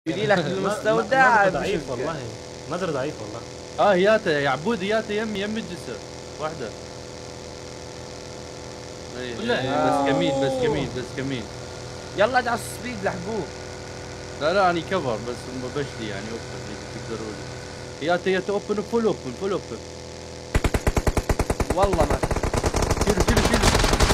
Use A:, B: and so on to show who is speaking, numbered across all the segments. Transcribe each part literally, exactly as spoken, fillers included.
A: يجي لك المستودع.
B: نظرة ضعيف والله، نظرة ضعيف والله.
C: اه ياتا يا عبود ياتا يمي يمي الجسر واحدة. اي بس كمين بس كمين بس كمين.
A: يلا اجعل السبيد لحقوه.
C: لا لا اني كفر بس بشتي يعني اوبن تقدروا لي. ياتا ياتا اوبن فول اوبن فول اوبن.
A: والله ما
C: شيلوا شيلوا شيلوا.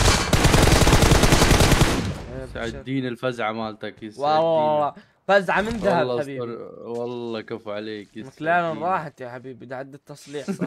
C: سعدين الفزعة مالتك يسعدين.
A: والله فزعة من ذهب حبيبي.
C: والله كفو عليك.
A: مكلارن راحت يا حبيبي بعد التصليح صح.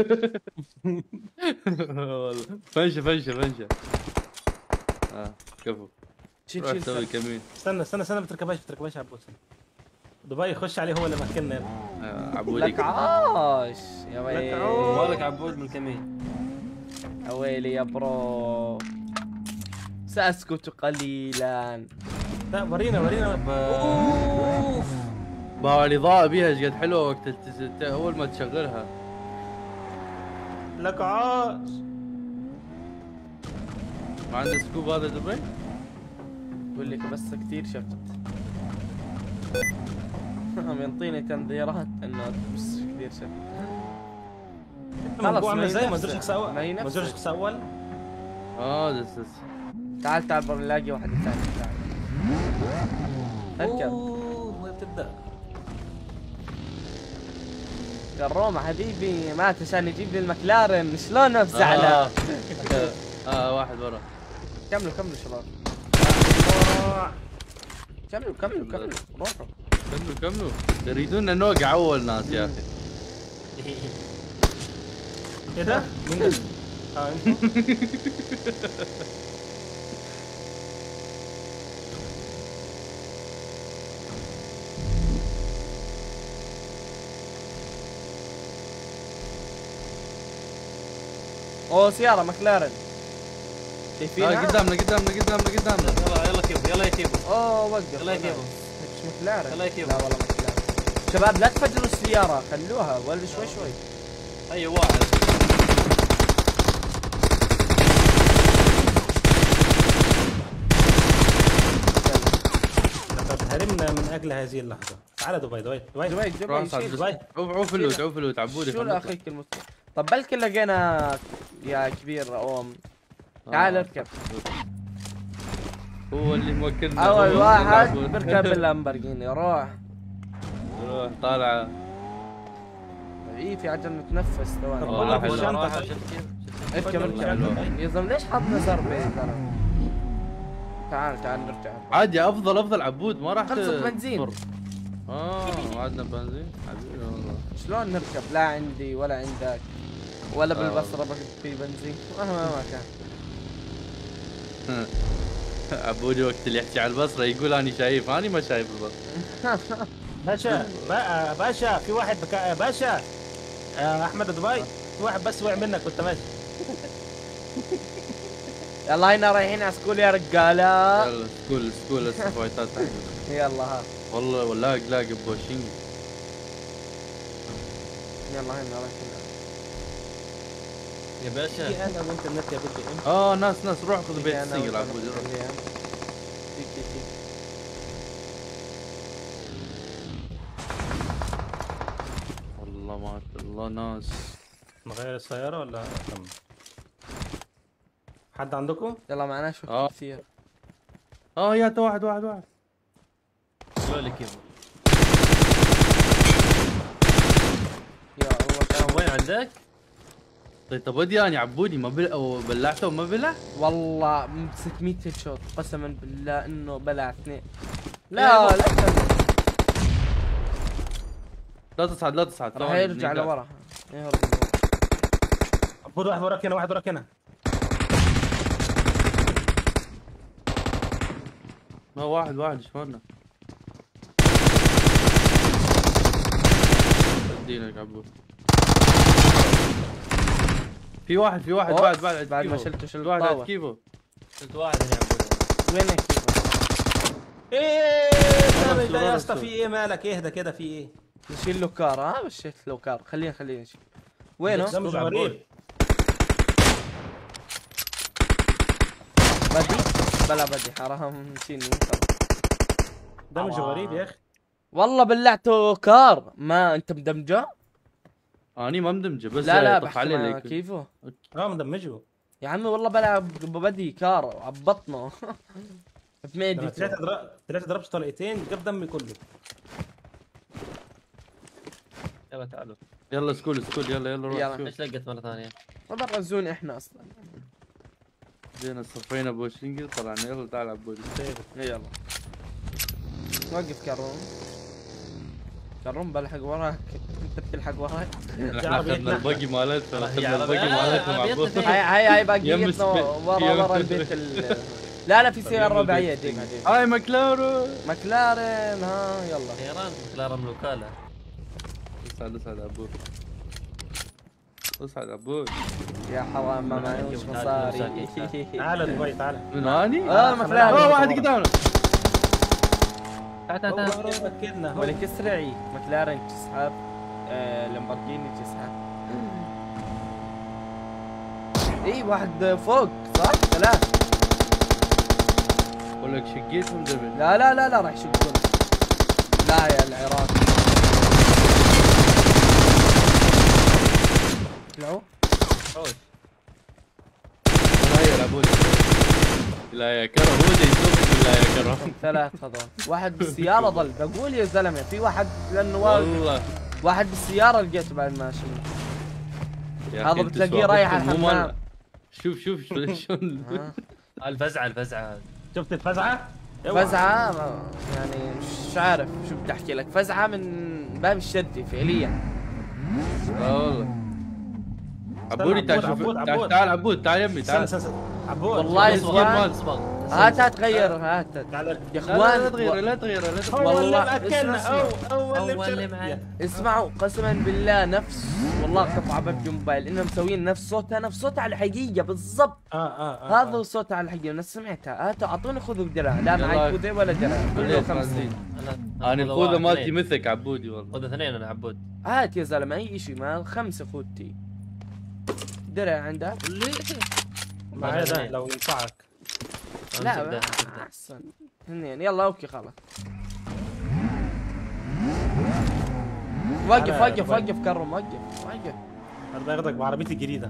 C: والله فنشة فنشة فنشة. اه كفو.
A: شيل شيل
C: سوي كمين.
B: استنى استنى استنى بتركبهاش بتركبهاش يا عبود. دبي خش عليه هو اللي مكننا.
C: آه عبود
A: لك عاش يا ويلي.
D: مالك عبود من الكمين.
A: يا ويلي يا برو. سأسكت قليلا.
B: لا ورينا ورينا.
A: اوف
C: باو الاضاءة بيها ايش قد حلوة وقت الت... اول ما تشغلها.
B: لك عاش.
C: ما عنده سكوب هذا دبي؟
A: بقول لك بس كثير شفت. عم ينطيني تنذيرات انه بس كثير شفت.
B: خلص ما زي ما ندرش اول ما ندرش اول.
C: اه دس دس.
A: تعال تعال بنلاقي واحد ثاني. تعال اركب.
B: اوه بتبدا
A: يا روما حبيبي مات عشان يجيب لي المكلارن. شلون افزع له؟
C: آه. اه واحد ورا.
A: كملوا كملوا شباب. كملوا كملوا كملوا روحوا.
C: كملوا كملوا. يريدون ان نوقع اول ناس يا اخي.
B: ايه ده؟ مين ده؟ اه انتوا؟
A: اوه سيارة مكلارن.
C: شايفينها؟ آه قدامنا قدامنا قدامنا قدامنا.
D: يلا يلا كيبو يلا يا كيبو.
A: اوه وقف.
D: يلا يا كيبو.
A: مش مكلارن.
D: يلا يا كيبو.
A: لا والله مكلارن. شباب لا تفجروا السيارة خلوها ولا شوي شوي.
D: اي واحد.
B: لقد هرمنا من اجل هذه اللحظة. تعال دبي دبي دبي
A: دبي دبي
B: دبي.
C: عوف اللوت عوف اللوت عبودي.
A: شو اخيك المسلم. طب بلكي لقينا يا كبير اوم. تعال
C: آه.
A: اركب.
C: هو اللي موكلنا.
A: اول واحد بركب اللامبرجيني. روح
C: روح طالعه.
A: اي في عجل نتنفس ثواني.
C: والله حلو.
A: اركب اركب يا زلمه ليش حطنا زربه يا زلمه. تعال تعال نرجع.
C: عادي افضل افضل عبود ما راح
A: خلصت بنزين.
C: اه ما عندنا بنزين حبيبي والله.
A: شلون نركب؟ لا عندي ولا عندك ولا بالبصره آه. في بنزين مهما ما كان.
C: عبودي وقت اللي يحكي على البصره يقول اني شايف، اني ما شايف البصره.
B: باشا باشا في واحد بكا... باشا آه احمد دبي في واحد بس وقع منك وانت ماشي.
A: يلا هنا رايحين على سكول يا رجاله.
C: يلا سكول سكول هسه فايتات.
A: يلا ها
C: والله ولا اقلاق بوشينج.
A: يلا هنا رايحين
D: يا باشا.
B: انا وانت النت يا بدي.
C: اه ناس ناس روح خذ بيت السنجل عبودي. والله ما الله ناس.
B: نغير السيارة ولا كم؟ حد عندكم؟
A: يلا معناش وقت
C: آه.
A: كثير.
C: اه يا واحد واحد واحد.
D: شلون لك كيبو؟
A: يا الله
D: كان وين عندك؟
C: طيب طب ودي اني عبودي ما بل... أو بلعته وما بلع؟
A: والله ستمية هيد شوت قسما بالله انه بلع اثنين. لا لا
C: لا تصعد لا تصعد.
A: راح يرجع لورا. يهرب
B: عبود واحد وراك هنا واحد وراك هنا.
C: ما واحد واحد شلونه؟ ادينك عبود. في واحد في واحد بعد بعد
A: بعد ما شلته شلت
C: واحد
A: طاوة.
C: كيفو.
D: شلت واحد يا عبود.
A: وينك كيفو؟
B: ايه يا اسطى في ايه مالك؟ اهدى كده في ايه؟
A: نشيل له كار. ها مشيت له كار. خلينا خلينا نشيل. وينه؟
B: ده مش غريب.
A: بدي بلا بدي حرام نشيل.
B: ده مش غريب يا اخي.
A: والله بلعته كار. ما انت مدمجه؟
C: اني ما مدمجه بس
A: لا لا
C: يطخ
A: بحكي
C: عليه
A: مع
C: ليك.
A: كيفه.
B: اه مدمجه.
A: يا عمي والله بلعب بدي كار عبطنا.
B: انا
A: بميدي
B: طلعت اضرب طلعت ضربت طلقتين جاب دمي كله.
D: يلا تعالوا.
C: يلا سكول سكول يلا يلا روح
A: يلا.
C: سكول.
D: ايش لقيت مره ثانيه؟
A: ما برزون احنا اصلا.
C: جينا صفينا بوشنجي طلعنا يلا تعال عبودي.
A: يلا وقف كروم. كروم بلحق وراك. انت بتلحق وراك.
C: احنا اخذنا الباقي مالتنا
D: هي
C: اخذنا الباقي
D: عربية.
C: مالتنا
D: آه،
C: عبود.
D: بيطلع.
A: هاي هاي هاي
C: يم
A: باقيتنا
C: السبي-
A: ورا
C: يم
A: ورا
C: السبي-
A: البيت ال... لا لا في سيارة
C: يم
A: رباعية
C: البيت.
A: ديما ديما.
C: هاي ماكلارو.
A: مكلارن ها يلا.
D: خيران مكلارن الوكاله.
C: اسعد اسعد عبود. اسعد عبود.
A: يا حرام ما معيش مصاري.
B: تعال دبي تعال.
C: من هاني؟
A: اه مكلارن.
C: اه واحد قدامنا.
D: تعال تعال تعال.
B: والله فكرنا هو.
A: ولك اسرعي. مكلارن تسحب. آه لامبورجيني تسحب. اي واحد فوق صح؟ ثلاث.
C: اقول لك شقيتهم دبل.
A: لا لا لا لا راح يشقون. لا يا العراق. طلعوا؟
D: حوش.
C: لا يا عبود. لا يا كرم هو اللي يسوق بالله يا كرم.
A: ثلاث هذول. واحد بالسيارة ضل. بقول يا زلمة في واحد لأنه واقف.
C: والله
A: واحد بالسيارة لقيته بعد ما شنو.
C: يا
A: هذا
C: أخي أنت
A: بتلاقيه
C: سوابكم
A: رايح على
C: مو مال-
A: الحمام.
C: شوف شوف شلون شلون
A: ها.
D: الفزعه الفزعه هذه.
B: شفت الفزعه؟ اوعى.
A: فزعة ما- يعني مش عارف شو بدي احكي لك. فزعة من باب الشدة فعليا.
C: اه والله. عبودي تعال شوف
B: عبود،
C: تعال
B: عبود.
C: تعال عبود تعال يمي
B: استنى
C: تعال.
B: استنى استنى. عبود
A: والله
C: اصبر
A: إخوان.
C: مال.
D: اصبر.
A: هات هات غير هات.
B: تعال.
A: يا
C: لا لا
A: اخوان
C: لا تغيره لا تغيره لا تغيره.
B: هو اللي
A: والله
B: مأكلنا
A: اسمع،
B: هو هو اللي
D: اول اللي
B: مشر-
D: معي.
A: اسمعوا قسما بالله نفس والله قطعة ببجي موبايل انهم مسوين نفس صوتها نفس صوتها على الحقيقة بالضبط.
B: اه اه اه
A: هذا هو صوتها على الحقيقة انا سمعتها. هاتوا اعطوني خذوا درع. لا
C: يلا.
A: معي خوذة ولا درع. كله
C: خليك
A: خمسين.
C: خمسين.
D: انا
C: انا
D: خذ
C: الخوذه
D: واحد،
C: مالتي
D: اثنين.
C: مثلك عبودي والله.
D: خذ اثنين انا عبود.
A: هات يا زلمة اي شيء ما خمسة خوذتي. درع عندك؟
B: مع هذا لو ينفعك.
A: لا
D: تبدأ،
A: ما-
D: تبدأ.
A: احسن. اثنين يلا اوكي خلاص. وقف
B: أنا-
A: وقف وقف كرم وقف وقف.
B: الله ياخذك بعربيتي الجديده.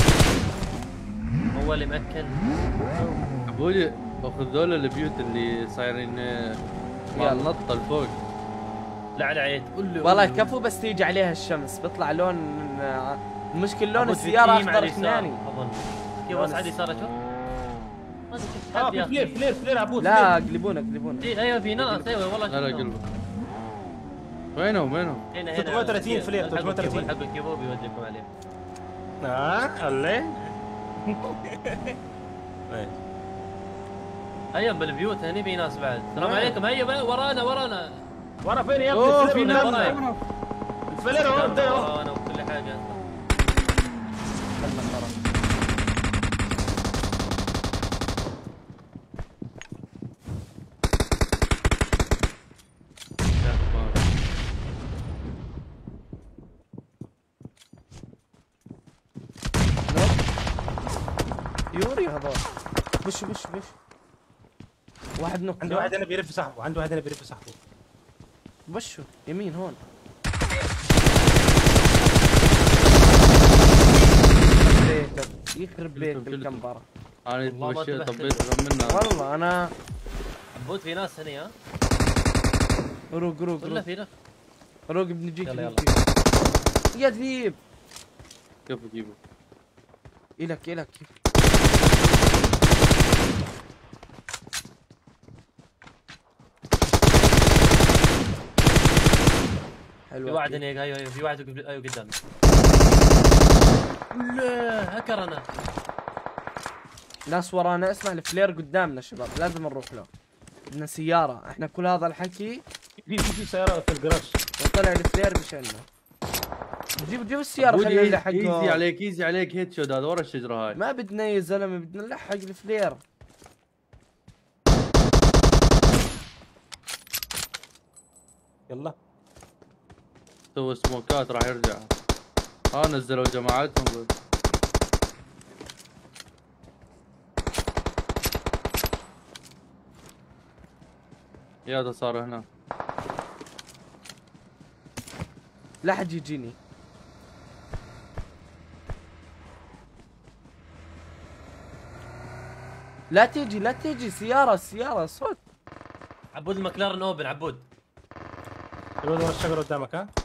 D: هو اللي مأكل.
C: عبودي باخذ ذول البيوت اللي صايرين آه، مع
A: يلا.
C: النطه الفوق.
D: لا على عيد قول له
A: والله كفو بس تيجي عليها الشمس بيطلع لون. المشكلة لون
D: عبود في
A: السيارة
D: تيم على
A: اخضر
D: اليسار،
A: اثناني.
D: اظن كيف
A: لون
D: وسع على
A: الس-
D: اليسار اشوف. ما أدري شفت
B: اه
D: حد
B: في
D: يا
B: فلير
D: اخي.
B: فلير فلير عبود.
A: لا قلبونا قلبونا.
D: إيه، ايوه في ناس ايوه والله
C: لا لا
D: شفتهم.
C: قلبه. وينهم وينهم؟
D: هنا هنا
B: ثلاثمية وثلاثين فلير،
D: الحقوا
B: ثلاثمية وثلاثين.
D: الكيبو- الحقوا الكيبو بيوديكم عليه.
B: اه الله.
D: ايوه بالبيوت هني في ناس بعد. السلام
B: وين؟
D: عليكم هيا بقى، ورانا ورانا.
B: ورا فين يا
C: اوه
B: ابني؟
C: في
B: الفلير
C: ناس
B: ورانا.
C: ورانا.
B: الفلير هو قدام.
D: ورانا وكل حاجه.
A: يوري هذول. بش بش بش. واحد نق.
B: عندي واحد هنا بيلف صاحبه، عندي واحد هنا بيلف صاحبه.
A: بشو يمين هون. بيتك يخرب بيت
C: شلتم- شلتم.
A: الكمبرة.
C: انا
D: والله ما
C: تمشيت
D: تبهت
C: طبيت منها.
A: والله انا
D: عبود في ناس هني ها.
A: روق روق
D: ولا
A: روق
D: في ناس.
A: روق بنجيك.
D: يلا، يلا.
A: يا ذيب.
C: كيف اجيبه؟
A: الك الك. حلو
D: في واحد هني ايوه ايوه في واحد قبل- ايوه قدامي. لا هكر انا.
A: ناس ورانا. اسمع الفلير قدامنا شباب لازم نروح له. بدنا سيارة احنا كل هذا الحكي
B: في في في سياره في الجراج.
A: وطلع الفلير بشلنا. جيب جيب السيارة
C: عبودي
A: خلينا
C: ايزي
A: نلحق.
C: ايزي عليك ايزي عليك هيد شوت هذا ورا الشجره هاي.
A: ما بدنا يا زلمة بدنا نلحق الفلير.
B: يلا
C: سوى سموكات راح يرجع. ها نزلوا جماعتهم قول. يا ده صار هنا.
A: لا حد يجيني. لا تيجي لا تيجي، سيارة سيارة صوت.
D: عبود المكلارن اوبن عبود.
B: الواد ورا الشجره قدامك ها.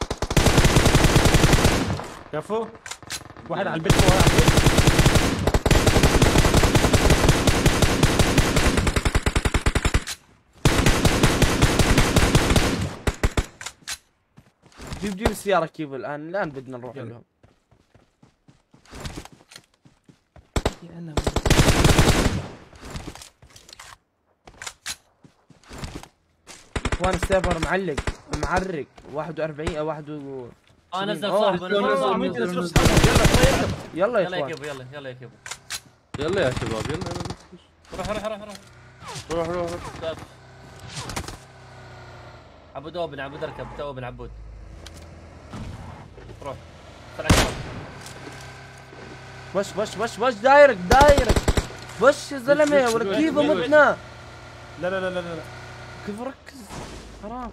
B: كفو. واحد على البيت فوق على البيت.
A: جيب جيب السيارة كيف الآن الآن بدنا نروح
B: يلا.
A: لهم.
B: يا انا
A: اخوان السيرفر معلق معرق واحد وأربعين او واحد و...
D: اه نزل
A: أوه،
D: صاحبه
C: نزل،
D: نزل
C: نزل،
D: صاحبه.
C: نزل،
B: يلا
C: نزل.
A: يلا يا
D: يلا يا
A: اخوان.
D: كيبو يلا يلا يا كيبو.
C: يلا يا شباب يلا يلا
D: روح روح روح روح.
C: روح روح روح.
D: طيب. عبود اوبن عبود اركب تو اوبن عبود. روح طلع كمان.
A: وش وش وش وش دايرك دايرك وش يا زلمه
C: وش- وش-
A: ولا كيف
C: وش- وش-
A: متنا
B: لا لا لا لا لا
A: كيف ركز حرام.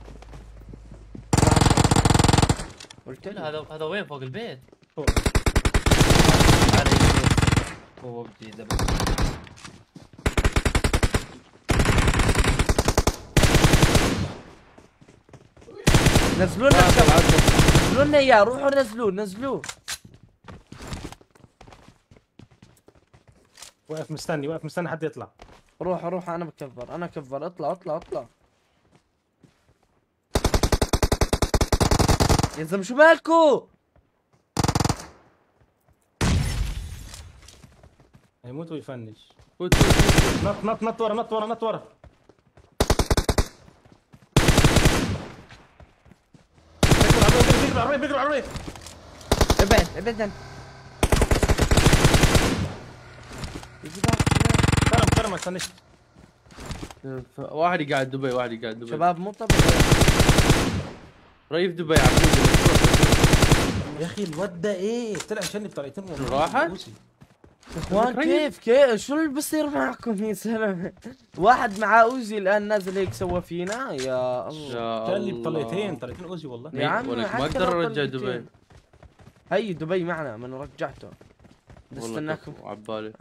A: قلت
D: لا
A: له
D: هذا هذا وين فوق البيت؟
B: فوق.
D: على يمين. هو بدي ذبح.
A: نزلوا لنا الشباب. نزلوا لنا اياه روحوا نزلوه نزلوه.
B: واقف مستني واقف مستني حد يطلع.
A: روح روح انا بكفر انا كفر اطلع اطلع اطلع. يا زلمه شو مالكو؟
B: هيموت ويفنش.
C: فوت فوت فوت.
B: نط نط نط ورا نط ورا نط ورا. بيجري بالعربية بيجري بالعربية.
A: ابعد ابعد انت.
B: كرم كرم ما تفنش.
C: واحد قاعد دبي واحد قاعد دبي.
A: شباب مو طبيعي.
C: ريف دبي عبود.
B: يا اخي الواد ده ايه طلع شني بطريقتين والله.
C: راحت؟
A: اخوان
C: متخيل؟
A: كيف كيف شو اللي بصير معكم يا زلمه؟ واحد مع اوزي الان نازل هيك سوى فينا يا الله.
C: يا
B: قال لي
C: الله.
B: بطليتين طليتين اوزي والله.
A: يا عم
C: ولك ما
A: حتى
C: اقدر
A: لو
C: ارجع
A: طلعتين.
C: دبي.
A: هي دبي معنا من رجعته.
C: والله
A: بستناكم.
C: كفو، عبالي.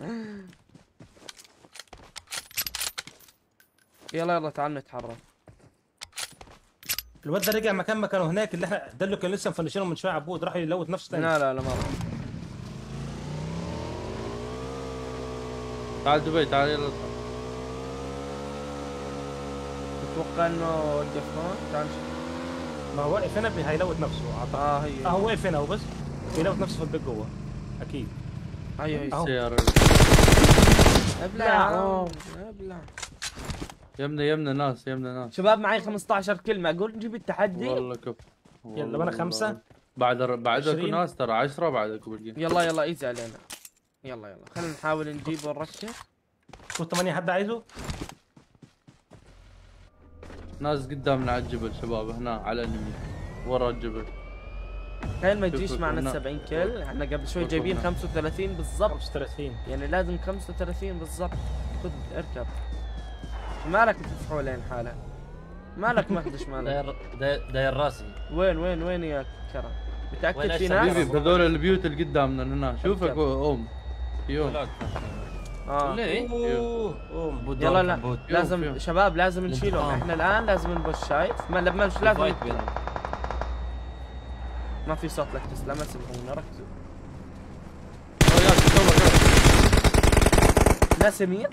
A: يلا يلا تعال نتحرك.
B: الواد ده رجع مكان ما كانوا هناك اللي احنا ده اللي كان لسه مفنشينه من شويه عبود راح يلوت نفسه تاني.
A: لا لا لا ما راح.
C: تعال دبي تعال يلا اطلع.
A: تتوقع انه وقفون؟ تعال نشوف.
B: ما هو واقف هنا بي- هيلوت نفسه اعتقد.
A: اه هي
B: اه هو واقف هنا هو بس بيلوت نفسه في البيت جوه اكيد.
A: هي هي
B: أهو.
C: السيارة.
A: ابلع ابلع.
C: يمنا يمنا ناس يمنا ناس.
A: شباب معي خمسة عشر كلمة اقول نجيب التحدي.
C: والله كفو.
B: يلا وانا خمسة.
C: بعد بعد اكو
B: عشرين.
C: ناس ترى عشرة بعدك بالجيم.
A: يلا يلا ايزي علينا. يلا يلا خلينا نحاول نجيب ونركز.
B: كنت ثمانية حد عايزه؟
C: ناس قدامنا على الجبل شباب هنا على اليمين ورا الجبل.
A: تخيل ما
C: شوف
A: تجيش
C: شوف
A: معنا
C: هنا.
A: السبعين كل، احنا قبل شوي
C: شوف
A: جايبين
C: هنا.
A: خمسة وثلاثين بالضبط.
B: خمسة وثلاثين.
A: يعني لازم خمسة وثلاثين بالضبط. خذ اركب. مالك بتفحولين حالك؟ مالك مخدش مالك؟
D: داير داير- داير راسي.
A: وين وين وين يا كرم؟
D: وين
A: متأكد في
D: أشرب؟
A: ناس؟
C: حبيبي بهذول البيوت اللي قدامنا هنا شوفك
A: أركب.
C: اوم يوم.
D: لا.
A: اه
D: ليه؟
B: اوه اوه
D: عبود
A: يلا
D: دور
A: لا
D: عبود.
A: لازم
C: يوم.
A: شباب لازم نشيلهم
D: الانتقام.
A: احنا الان لازم نبش شايف ما لما مش لازم
D: فايت بينهم.
A: ما في صوت لك تسلم اسمعونا ركزوا.
C: يا تسوى
A: لا سمير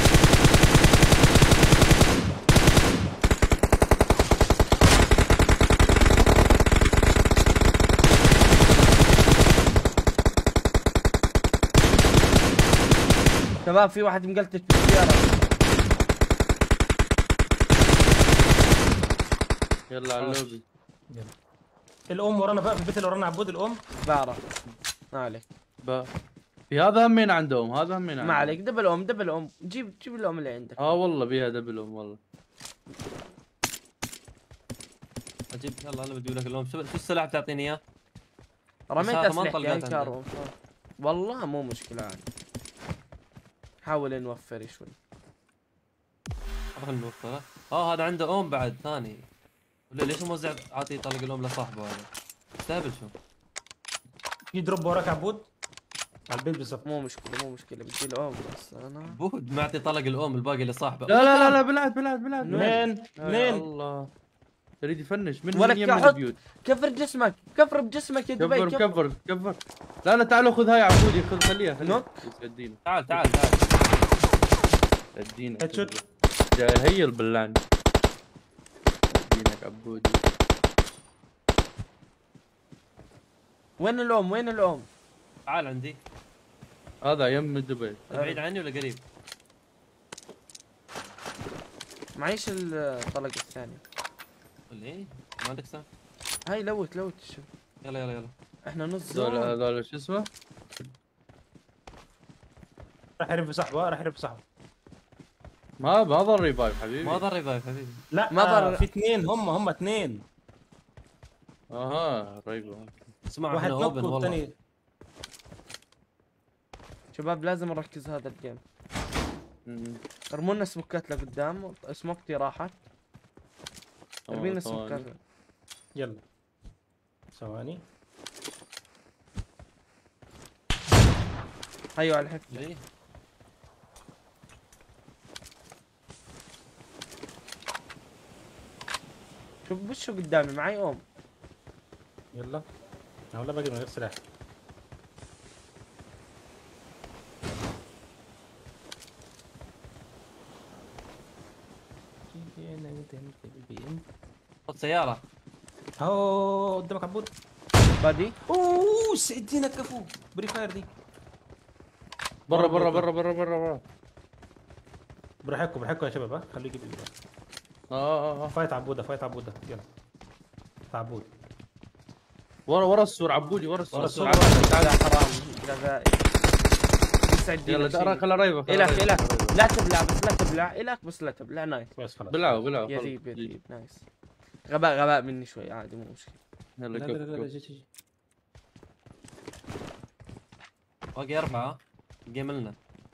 A: شباب في واحد مقلتش بالسيارة.
C: يلا على اللوبي.
B: الام ورانا بقى في البيت اللي ورانا عبود الام.
A: بعرف ما عليك
C: با. في هذا همين عندهم هذا همين عندهم.
A: ما عليك دبل ام دبل ام جيب جيب الام اللي عندك.
C: اه والله بيها دبلهم والله.
D: اجيب يلا انا بدي لك اللون. شو شو السلاح بتعطيني اياه؟
A: رميت
D: هذا ما
A: اسلحة
D: طلقت
A: يا
D: عندك.
A: كارو والله مو مشكلة عادي. حاول نوفر شوي.
D: خلنا نوفره. اه هذا عنده اوم بعد ثاني. ولا ليش موزع عاطي يطلق الام لصاحبه هذا؟ يستهبل شو.
B: في دروب وراك عبود على البيت بالضبط.
A: مو مشكله مو مشكله بدي الاوم بس انا
D: بود معطي طلق الام الباقي لصاحبه.
C: لا لا لا لا بلعت بلعت بلعت
B: اثنين
C: يا
B: اثنين.
C: الله يريد يفنش من
A: ولك
C: من يم
A: حط.
C: البيوت.
A: كفر جسمك كفر بجسمك يا دبي
C: كفر كفر كفر. لا لا تعالوا خذ هاي عبودي خذ خليها خليها
A: نوك.
C: ادينا
D: تعال تعال تعال.
C: ادينا
B: هيد شوت.
C: جاي هيل باللعن. ادينك عبودي.
A: وين الام وين الام؟
D: تعال عندي.
C: هذا يم دبي.
D: بعيد عني ولا قريب؟
A: معيش الطلق الثاني.
D: ولا ايه؟ ما عندك سهم؟
A: هاي لوت لوت شوف
D: يلا يلا يلا.
A: احنا نص
C: هذول
A: زون.
C: هذول شو اسمه؟
B: راح يرمي صاحبه راح يرمي صاحبه.
C: ما ما ضر ريفايف حبيبي.
D: ما ضر ريفايف حبيبي.
B: لا
A: ما
B: ما
A: ضر-
B: في اثنين هم هم اثنين.
C: اها ريفايف.
D: اسمع
B: واحد
D: احنا
B: نوك
D: اوبن والله.
B: والثاني
A: شباب لازم نركز هذا الجيم.
C: أمم.
A: ارموا لنا سموكات لقدام. سموكتي راحت. ارمي لنا
C: ثواني.
A: سموكات.
B: يلا ثواني.
A: ايوه على الحفله.
D: ليه؟
A: شوف وشو قدامي معي اوم.
B: يلا والله باقي من غير سلاح.
D: خذ سيارة.
B: هو قدامك عبود.
A: بادي
B: اوه سعدينا كفو بري فاير دي.
C: برا برا برا برا برا برا.
B: برحكوا برحكوا يا شباب ها خليه يجيب لي.
C: اه اه اه
B: فايت عبوده فايت عبوده يلا. عبود
C: ورا ورا السور عبودي ورا السور.
B: ورا السور.
A: لا حرام غبائي. يسعد
C: يلا
A: دينك
C: ترى
A: شيء.
C: خلا ريبه خلا
A: الك
C: ريبة،
A: الك
C: خلا ريبة.
A: لا تبلع بس لا تبلع الك بس لا تبلع نايس.
B: بس خلاص.
C: بلعوا بلعوا خلص.
A: يذيب يذيب نايس. غباء غباء مني شوي عادي مو مشكله.
B: لا
C: يلا
B: لا
C: كف
B: لا لا
C: كف.
B: جي جي.
D: باقي أربعة. جيم لنا.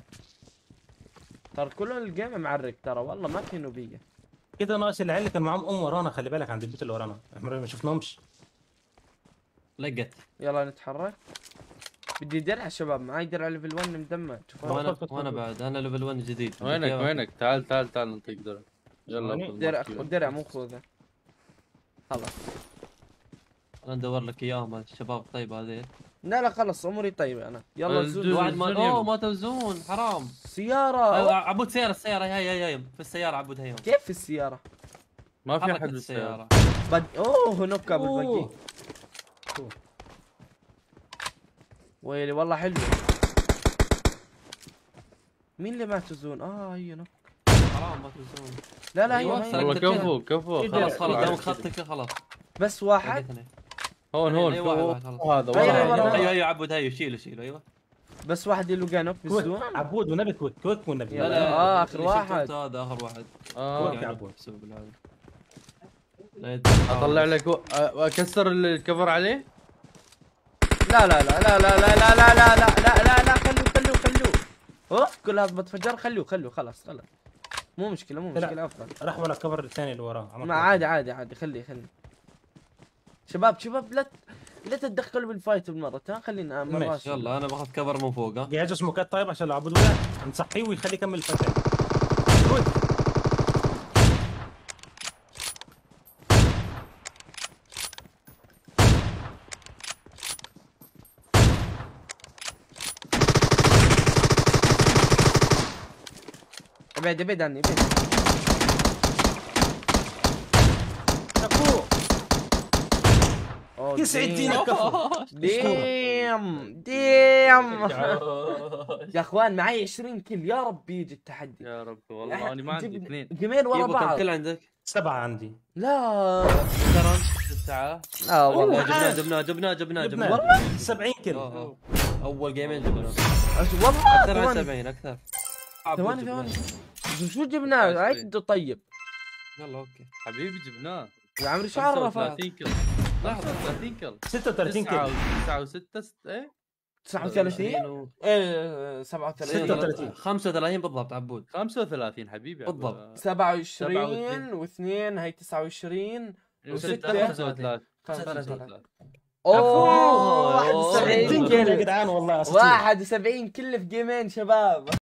A: ترى كل الجيم معرق ترى والله ما في نوبيه.
B: كده ناقص العيال اللي كان معاهم ام ورانا خلي بالك عند البيت اللي ورانا احنا ما شفناهمش.
D: لقت.
A: يلا نتحرك. بدي درع شباب معي درع ليفل واحد مدمج شوف هذا.
D: وانا وانا بعد انا ليفل واحد جديد.
C: وينك وينك تعال تعال تعال نعطيك درع. يلا
B: ثواني.
C: خذ
A: درع
C: مارك.
A: درع مو خوذه. خلاص
D: انا ندور لك اياهم الشباب طيب هذيل.
A: لا لا خلص اموري طيبه انا. يلا
C: الجزء-
A: نزول
D: واحد ما
C: الزون يم.
D: اوه ما توزون حرام.
A: سياره.
D: أيوة، عبود سيارة السيارة هاي هاي هاي في السيارة عبود هاي.
A: كيف في السياره؟
C: ما في
D: حركة
C: احد بالسيارة.
D: السيارة.
A: بد... اوه نوك ابو البقي.
B: أوه.
A: ويلي والله حلو. مين اللي ما تزون؟ اه هي نوك.
D: حرام ما توزون.
A: لا لا
D: أيوة،
A: هي, هي.
C: والله
D: سرقت
C: كفو كفو
D: خلاص خلاص
C: خلاص.
D: دامك خطك خلاص.
A: بس واحد.
D: لقيتني.
C: هون هون
D: أيوة،
C: فوق.
D: واحد، خلاص.
C: هذا
A: أيوة،
C: ورا.
A: ورا.
D: ايوه ايوه عبود هاي شيله شيله ايوه.
A: بس واحد يلقى نوك
B: كويك
A: بالزون.
B: عبود والنبي كويك كويك والنبي.
A: لا، لا. آه، آخر
D: اللي
A: واحد.
D: شفته هذا اخر واحد.
C: اه
B: كويك يا عبود.
D: بسبب هذا. لا
C: اطلع لك و- أ- اكسر الكفر عليه.
A: لا لا لا لا لا لا لا لا لا لا لا لا لا خلوه خلوه خلوه. اوه كل هذا بتفجر خلوه خلوه خلاص خلاص. مو مشكلة مو
B: لا.
A: مشكلة افضل.
B: راح ورا الكفر الثاني اللي وراه. عمل
A: ما
B: كويك.
A: عادي عادي عادي خليه خليه. شباب شباب لا ت- لا تتدخلوا بالفايت بالمرة ها خلينا مرات.
B: ماشي.
D: يلا انا باخذ كفر من فوق ها.
B: جهزوا سموكات طيب عشان لو عبود وقع نصحيه ويخليه يكمل الفتح. كويك.
A: ابعد ابعد عني ابعد.
B: كفو.
A: أوه،
B: يسعد
A: ديم.
B: دينك كفو.
A: ديم ديم يا اخوان معي عشرين كيل يا رب يجي التحدي.
C: يا رب والله انا ما عندي
A: جبنا-
C: اثنين.
A: جيمين ورا
D: يبا كم
A: بعض.
D: كل عندك؟
B: سبعة عندي.
A: لا
C: ترى الساعة.
A: لا والله
B: أوه.
D: جبناه جبناه جبناه جبناه جبناه.
B: جبنا سبعين كيلو.
D: آه، آه. اول جيمين جبناه.
A: أش- والله
D: اكثر من
A: ثواني
D: سبعين اكثر.
A: ثواني
D: جبناه.
A: ثواني شو جبناه عد طيب
D: يلا اوكي.
C: حبيبي جبناه.
A: يا عمري شو عرفك
C: ثلاثين كل. لحظة ثلاثين كل.
B: ستة وثلاثين كيلو.
C: تسعة وستة ست ايه
A: تسعة وثلاثين
D: و-
A: ايه سبعة وثلاثين
B: ستة وثلاثين.
D: خمسة وثلاثين بالضبط عبود.
C: خمسة وثلاثين حبيبي.
D: بالضبط.
A: سبعة
C: سبعة
A: وعشرين واثنين هي تسعة وعشرين
C: وستة
A: وستة.
C: خمسة وثلاثين.
A: خمسة
D: وثلاثين.
A: وثلاثين. اوه
D: أوه.
A: واحد وسبعين
B: سعيدين يا
A: كل
B: جدعان والله أساطير.
A: واحد وسبعين كل في جيمين شباب.